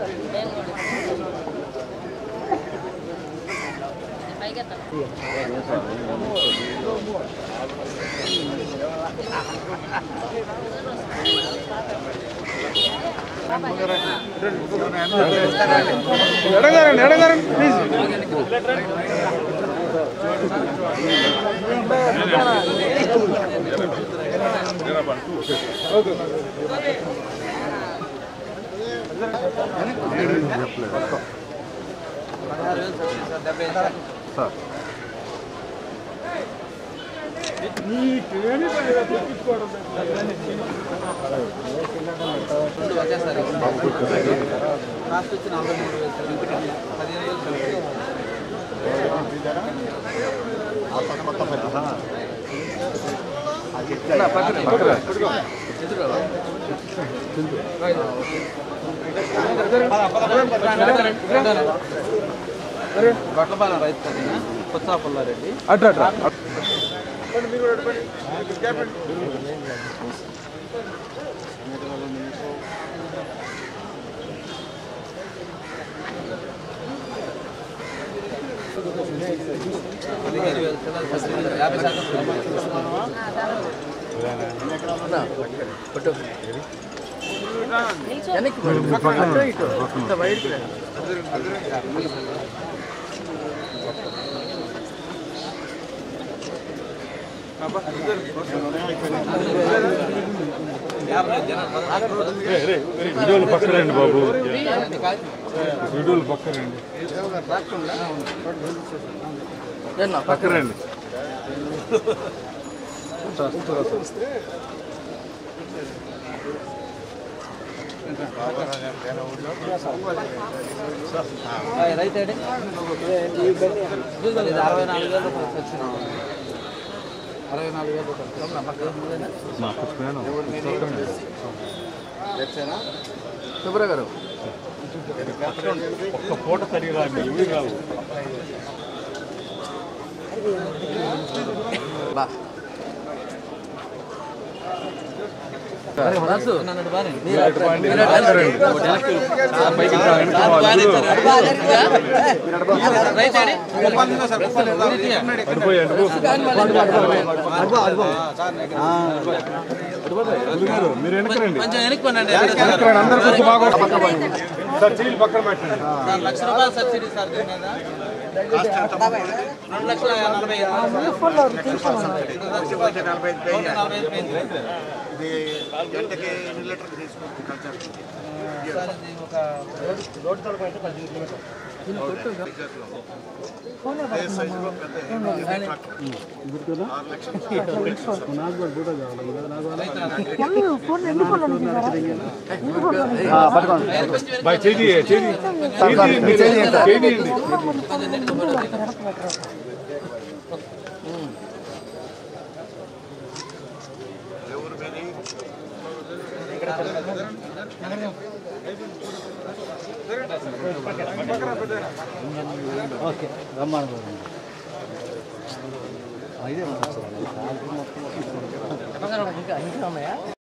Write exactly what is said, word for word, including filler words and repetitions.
ఎడగారండి ఎడగారండి please sir గొట్లపాలెం రైతు కదనా కొత్త పుల్లారెడ్డి అట్లా అట్లా యాభై శాతం వీడియోలు పక్కనండి బాబు వీడియోలు పక్కనండి పక్కనండి రైతు అరవై నాలుగు వేల రూపాయలు వచ్చిన అరవై నాలుగు వేల రూపాయలు సుబ్రా గారు ఒక్క పూట సరిగా ఇవి కావు మీరు వెనకరండి అందరూ సార్ చీలు పక్కన పెట్టండి లక్ష రూపాయలు సబ్సిడీ సార్ దీని మీద రెండు లక్షల నలభై ఇది గంటకి ఎన్ని లీటర్లు తీసుకుంటుంది కల్చర్ ఒక రోడ్ తలపై అయితే పద్దెనిమిది కిలోమీటర్లు సైజులో పెద్ద ఆరు లక్షలు చేయండి చేయండి ఓకే రమ్మను ఇదే ఇంకా ఇంకా ఉన్నాయా